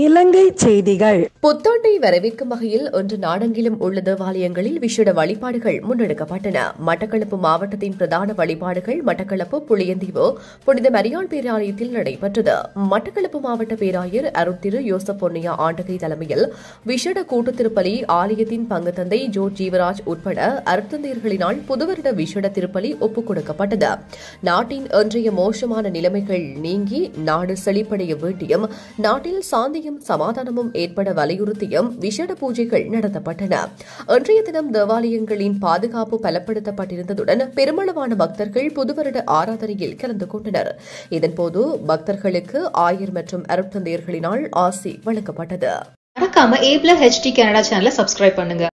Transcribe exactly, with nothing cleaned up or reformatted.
இலங்கை செய்திகள். புத்தாண்டை வரவேற்கும் வகையில் இன்று நாடெங்கிலும் உள்ள தேவாலயங்களில் விசேட வழிபாடுகள் முன்னெடுக்கப்பட்டன. மட்டக்களப்பு மாவட்டத்தின் பிரதான வழிபாடுகள் மட்டக்களப்பு புளியந்தீவு புனித மரியாள் பேராலயத்தில் நடைபெற்றது. மட்டக்களப்பு மாவட்ட பேராயர் அருட்திரு யோசப் பொன்னையா ஆண்டகை தலைமையில் விசேட கூட்டு திருப்பலி, ஆலயத்தின் பங்கு தந்தை ஜோர்ஜ் ஜீவராஜ் உட்பட அருட்தந்தையர்களினால் புதுவருட விசேட திருப்பலி ஒப்புக் கொடுக்கப்பட்டது. நாட்டின் இன்றைய மோசமான நிலைமைகள் நீங்கி நாடு செழிப்படைய வேண்டியும் நாட்டில் சாந்தியும் சமாதானமும் ஏற்பட வலியுறுத்தியும் விசேட பூஜைகள் நடத்தப்பட்டன. இன்றைய தினம் தேவாலயங்களின் பாதுகாப்பு பலப்படுத்தப்பட்டிருந்ததுடன் பெருமளவான பக்தர்கள் புதுவருட ஆராதனையில் கலந்து கொண்டனர். இதன்போது பக்தர்களுக்கு ஆயர் மற்றும் அருட்தந்தையர்களினால் ஆசி வழங்கப்பட்டது. மறக்காம ஏ பிளஸ் ஹெச்டி கனடா சேனலை சப்ஸ்கிரைப் பண்ணுங்க.